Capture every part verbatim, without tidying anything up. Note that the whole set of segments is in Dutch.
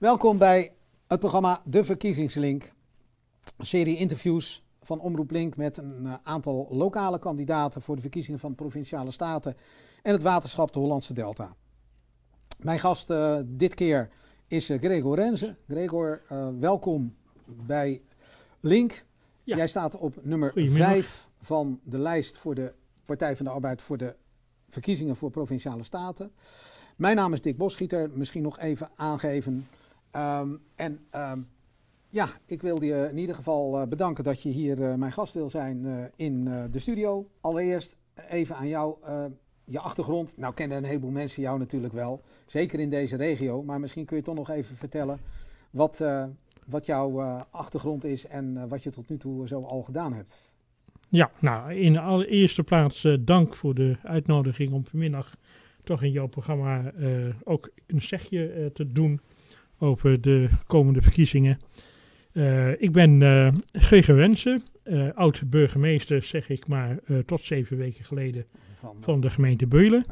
Welkom bij het programma De Verkiezingslink. Een serie interviews van Omroep Link met een aantal lokale kandidaten voor de verkiezingen van de Provinciale Staten en het waterschap de Hollandse Delta. Mijn gast uh, dit keer is uh, Gregor Renze. Gregor, uh, welkom bij Link. Ja. Jij staat op nummer vijf van de lijst voor de Partij van de Arbeid voor de verkiezingen voor Provinciale Staten. Mijn naam is Dick Bosschieter, misschien nog even aangeven. Um, en um, ja, ik wilde je in ieder geval uh, bedanken dat je hier uh, mijn gast wil zijn uh, in uh, de studio. Allereerst even aan jou, uh, je achtergrond. Nou kennen een heleboel mensen jou natuurlijk wel, zeker in deze regio. Maar misschien kun je toch nog even vertellen wat, uh, wat jouw uh, achtergrond is en uh, wat je tot nu toe zo al gedaan hebt. Ja, nou in de allereerste plaats uh, dank voor de uitnodiging om vanmiddag toch in jouw programma uh, ook een zegje uh, te doen over de komende verkiezingen. Uh, ik ben uh, Gregor Renze, uh, oud-burgemeester, zeg ik maar, uh, tot zeven weken geleden van, van de gemeente Beulen.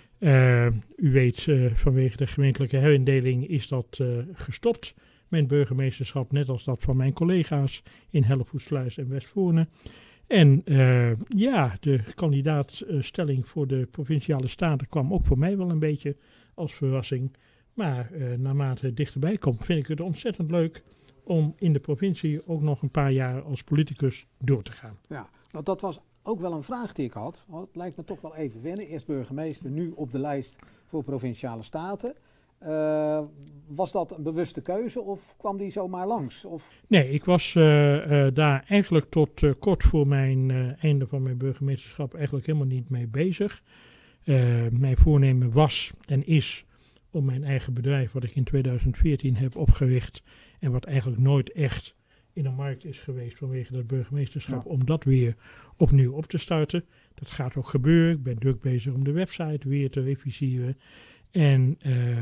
Ja. Uh, u weet, uh, vanwege de gemeentelijke herindeling is dat uh, gestopt. Mijn burgemeesterschap, net als dat van mijn collega's in Hellevoetsluis en Westvoorne. En uh, ja, de kandidaatstelling voor de Provinciale Staten kwam ook voor mij wel een beetje als verrassing. Maar uh, naarmate het dichterbij komt, vind ik het ontzettend leuk om in de provincie ook nog een paar jaar als politicus door te gaan. Ja, nou dat was ook wel een vraag die ik had. Het lijkt me toch wel even wennen. Eerst burgemeester, nu op de lijst voor Provinciale Staten. Uh, was dat een bewuste keuze of kwam die zomaar langs? Of? Nee, ik was uh, uh, daar eigenlijk tot uh, kort voor mijn uh, einde van mijn burgemeesterschap eigenlijk helemaal niet mee bezig. Uh, mijn voornemen was en is om mijn eigen bedrijf, wat ik in tweeduizend veertien heb opgericht en wat eigenlijk nooit echt in de markt is geweest vanwege dat burgemeesterschap, ja. om dat weer opnieuw op te starten. Dat gaat ook gebeuren. Ik ben druk bezig om de website weer te reviseren. En, uh,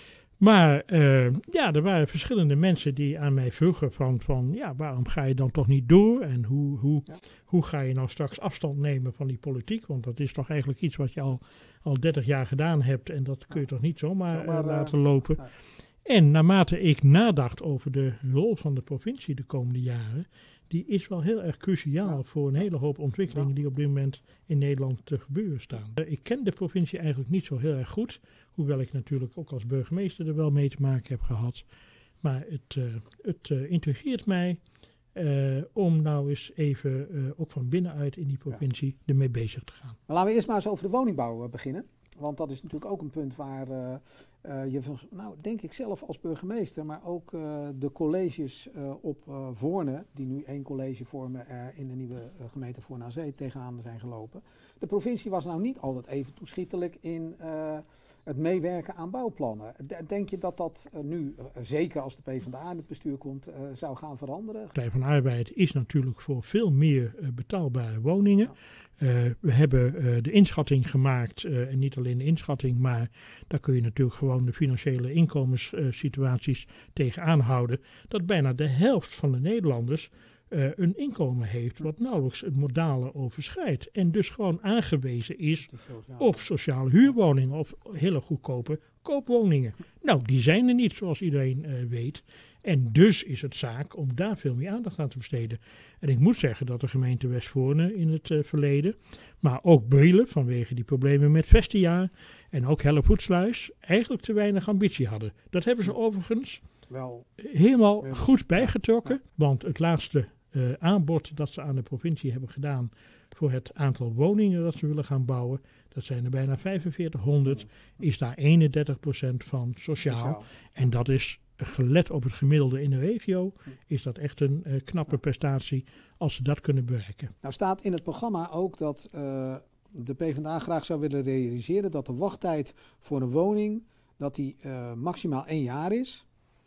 maar uh, ja, er waren verschillende mensen die aan mij vroegen van, van ja, waarom ga je dan toch niet door? En hoe, hoe, ja. hoe ga je nou straks afstand nemen van die politiek? Want dat is toch eigenlijk iets wat je al, al dertig jaar gedaan hebt en dat kun je ja. toch niet zomaar, zomaar uh, laten uh, lopen. Ja. En naarmate ik nadacht over de rol van de provincie de komende jaren, die is wel heel erg cruciaal ja. voor een hele hoop ontwikkelingen ja. die op dit moment in Nederland te gebeuren staan. Ik ken de provincie eigenlijk niet zo heel erg goed, hoewel ik natuurlijk ook als burgemeester er wel mee te maken heb gehad. Maar het, uh, het uh, intrigeert mij uh, om nou eens even uh, ook van binnenuit in die provincie ja. ermee bezig te gaan. Maar laten we eerst maar eens over de woningbouw uh, beginnen. Want dat is natuurlijk ook een punt waar uh, uh, je, nou denk ik zelf als burgemeester, maar ook uh, de colleges uh, op uh, Voorne, die nu één college vormen uh, in de nieuwe uh, gemeente Voorne aan Zee, tegenaan zijn gelopen. De provincie was nou niet altijd even toeschietelijk in uh, het meewerken aan bouwplannen. Denk je dat dat uh, nu, uh, zeker als de PvdA in het bestuur komt, uh, zou gaan veranderen? De Partij van de Arbeid is natuurlijk voor veel meer uh, betaalbare woningen. Ja. Uh, we hebben uh, de inschatting gemaakt, uh, en niet alleen de inschatting, maar daar kun je natuurlijk gewoon de financiële inkomenssituaties uh, tegenaan houden, dat bijna de helft van de Nederlanders uh, een inkomen heeft wat nauwelijks het modale overschrijdt. En dus gewoon aangewezen is op sociale huurwoningen of hele goedkope koopwoningen. Nou, die zijn er niet, zoals iedereen uh, weet. En dus is het zaak om daar veel meer aandacht aan te besteden. En ik moet zeggen dat de gemeente Westvoorne in het uh, verleden, maar ook Beulen vanwege die problemen met Vestia en ook Hellevoetsluis eigenlijk te weinig ambitie hadden. Dat hebben ze overigens wel helemaal wel, goed bijgetrokken, ja, ja. want het laatste uh, aanbod dat ze aan de provincie hebben gedaan voor het aantal woningen dat ze willen gaan bouwen, dat zijn er bijna vijfenveertighonderd, is daar eenendertig procent van sociaal. sociaal. En dat is, gelet op het gemiddelde in de regio, is dat echt een uh, knappe prestatie als ze dat kunnen bereiken. Nou staat in het programma ook dat uh, de PvdA graag zou willen realiseren dat de wachttijd voor een woning, dat die uh, maximaal één jaar is.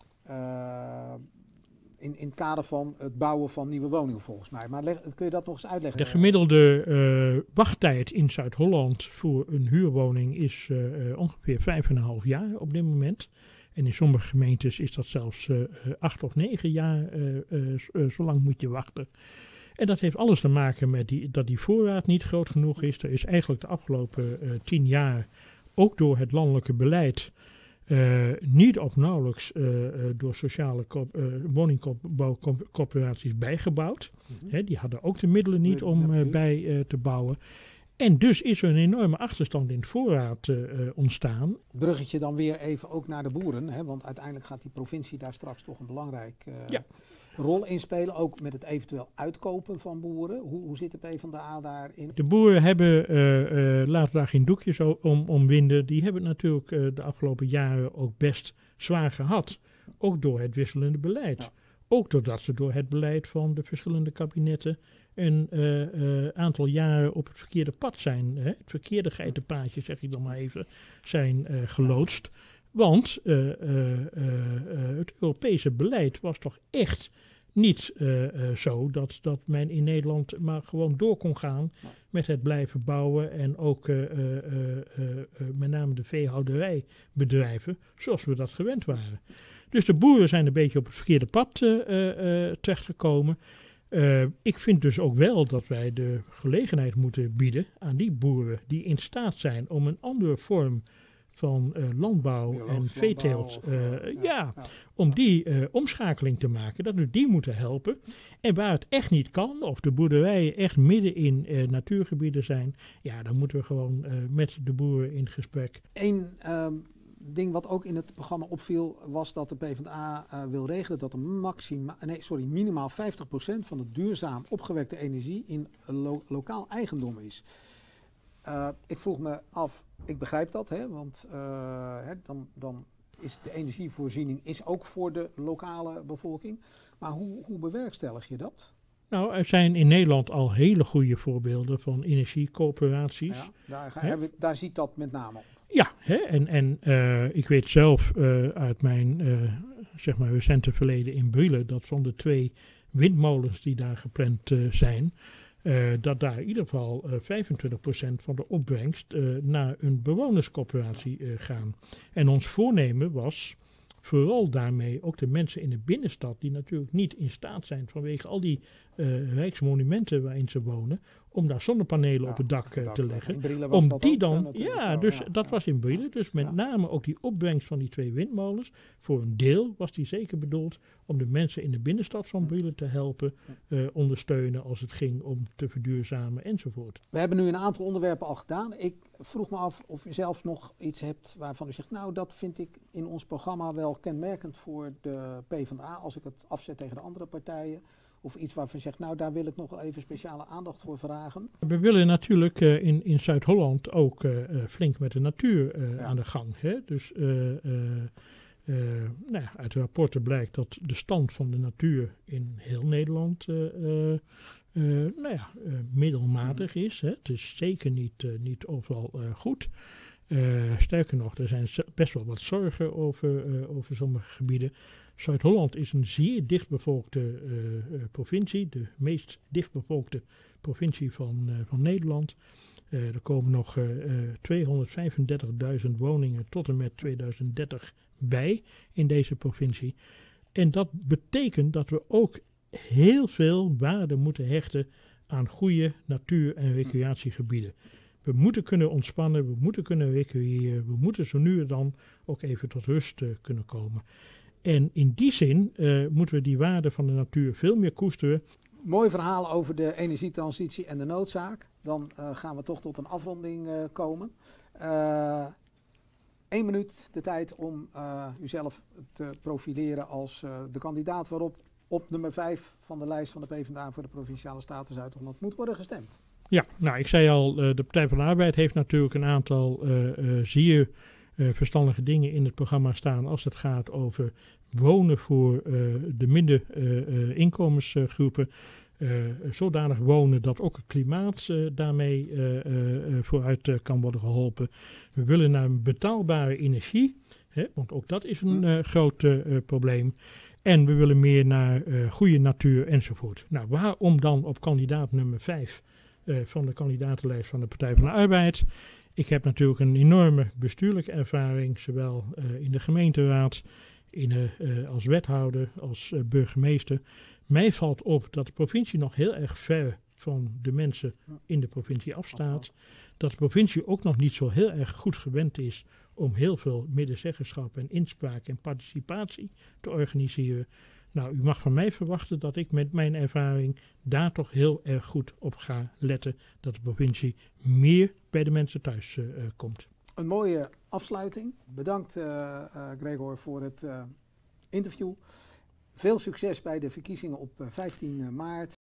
Uh, In, in het kader van het bouwen van nieuwe woningen volgens mij. Maar leg, kun je dat nog eens uitleggen? De gemiddelde uh, wachttijd in Zuid-Holland voor een huurwoning is uh, uh, ongeveer vijf en een half jaar op dit moment. En in sommige gemeentes is dat zelfs uh, acht of negen jaar. Uh, uh, uh, zo lang moet je wachten. En dat heeft alles te maken met die, dat die voorraad niet groot genoeg is. Er is eigenlijk de afgelopen uh, tien jaar ook door het landelijke beleid Uh, niet of nauwelijks uh, uh, door sociale uh, woningbouwcorporaties bijgebouwd. Mm-hmm. He, die hadden ook de middelen niet om uh, bij uh, te bouwen. En dus is er een enorme achterstand in de voorraad uh, ontstaan. Bruggetje dan weer even ook naar de boeren. Hè? Want uiteindelijk gaat die provincie daar straks toch een belangrijk uh, ja. rol in spelen. Ook met het eventueel uitkopen van boeren. Hoe, hoe zit de PvdA daarin? De boeren hebben, uh, uh, laten daar geen doekjes om, om winden. Die hebben het natuurlijk uh, de afgelopen jaren ook best zwaar gehad. Ook door het wisselende beleid. Ja. Ook doordat ze door het beleid van de verschillende kabinetten een uh, uh, aantal jaren op het verkeerde pad zijn, hè, het verkeerde geitenpaadje, zeg ik dan maar even, zijn uh, geloodst. Want uh, uh, uh, uh, het Europese beleid was toch echt niet uh, uh, zo dat, dat men in Nederland maar gewoon door kon gaan met het blijven bouwen en ook uh, uh, uh, uh, met name de veehouderijbedrijven zoals we dat gewend waren. Dus de boeren zijn een beetje op het verkeerde pad uh, uh, terechtgekomen. Uh, ik vind dus ook wel dat wij de gelegenheid moeten bieden aan die boeren die in staat zijn om een andere vorm van uh, landbouw Biologisch en veeteelt, uh, uh, ja, ja, ja. om die uh, omschakeling te maken, dat we die moeten helpen. En waar het echt niet kan, of de boerderijen echt midden in uh, natuurgebieden zijn, ja, dan moeten we gewoon uh, met de boeren in gesprek. Eén um, ding wat ook in het programma opviel, was dat de PvdA uh, wil regelen dat er maxima, nee, sorry, minimaal vijftig procent van de duurzaam opgewekte energie in lo- lokaal eigendom is. Uh, ik vroeg me af, ik begrijp dat, hè, want uh, hè, dan, dan is de energievoorziening is ook voor de lokale bevolking. Maar hoe, hoe bewerkstellig je dat? Nou, er zijn in Nederland al hele goede voorbeelden van energiecoöperaties. Ja, daar, ga, we, daar ziet dat met name op. Ja, hè, en, en uh, ik weet zelf uh, uit mijn uh, zeg maar recente verleden in Brielen dat van de twee windmolens die daar gepland uh, zijn, Uh, dat daar in ieder geval uh, vijfentwintig procent van de opbrengst uh, naar een bewonerscoöperatie uh, gaan. En ons voornemen was vooral daarmee ook de mensen in de binnenstad, die natuurlijk niet in staat zijn vanwege al die uh, rijksmonumenten waarin ze wonen, om daar zonnepanelen ja, op het dak uh, te leggen. Om die dan, ja, zo, dus ja, dat ja, was in Brielen. Dus met ja. name ook die opbrengst van die twee windmolens. Voor een deel was die zeker bedoeld om de mensen in de binnenstad van Brielen te helpen, uh, ondersteunen als het ging om te verduurzamen enzovoort. We hebben nu een aantal onderwerpen al gedaan. Ik vroeg me af of u zelf nog iets hebt waarvan u zegt, nou dat vind ik in ons programma wel kenmerkend voor de PvdA, als ik het afzet tegen de andere partijen. Of iets waarvan je zegt, nou daar wil ik nog wel even speciale aandacht voor vragen. We willen natuurlijk uh, in, in Zuid-Holland ook uh, uh, flink met de natuur uh, ja. aan de gang. Hè? Dus uh, uh, uh, nou ja, uit de rapporten blijkt dat de stand van de natuur in heel Nederland uh, uh, uh, nou ja, uh, middelmatig is. Hè? Het is zeker niet, uh, niet overal uh, goed. Uh, sterker nog, er zijn best wel wat zorgen over, uh, over sommige gebieden. Zuid-Holland is een zeer dichtbevolkte uh, uh, provincie, de meest dichtbevolkte provincie van, uh, van Nederland. Uh, er komen nog uh, uh, tweehonderdvijfendertigduizend woningen tot en met tweeduizend dertig bij in deze provincie. En dat betekent dat we ook heel veel waarde moeten hechten aan goede natuur- en recreatiegebieden. We moeten kunnen ontspannen, we moeten kunnen recreëren, we moeten zo nu en dan ook even tot rust uh, kunnen komen. En in die zin uh, moeten we die waarde van de natuur veel meer koesteren. Mooi verhaal over de energietransitie en de noodzaak. Dan uh, gaan we toch tot een afronding uh, komen. Uh, Eén minuut de tijd om uh, uzelf te profileren als uh, de kandidaat waarop op nummer vijf van de lijst van de PvdA voor de Provinciale Staten Zuid-Holland moet worden gestemd. Ja, nou ik zei al, uh, de Partij van de Arbeid heeft natuurlijk een aantal uh, uh, zeer uh, verstandige dingen in het programma staan als het gaat over wonen voor uh, de minder uh, uh, inkomensgroepen. Uh, zodanig wonen dat ook het klimaat uh, daarmee uh, uh, vooruit uh, kan worden geholpen. We willen naar een betaalbare energie, hè, want ook dat is een uh, groot uh, probleem. En we willen meer naar uh, goede natuur enzovoort. Nou, waarom dan op kandidaat nummer vijf uh, van de kandidatenlijst van de Partij van de Arbeid? Ik heb natuurlijk een enorme bestuurlijke ervaring, zowel uh, in de gemeenteraad, in, uh, uh, als wethouder, als uh, burgemeester. Mij valt op dat de provincie nog heel erg ver van de mensen in de provincie afstaat. Dat de provincie ook nog niet zo heel erg goed gewend is om heel veel medezeggenschap en inspraak en participatie te organiseren. Nou, u mag van mij verwachten dat ik met mijn ervaring daar toch heel erg goed op ga letten. Dat de provincie meer bij de mensen thuis uh, uh, komt. Een mooie afsluiting. Bedankt uh, uh, Gregor voor het uh, interview. Veel succes bij de verkiezingen op uh, vijftien maart.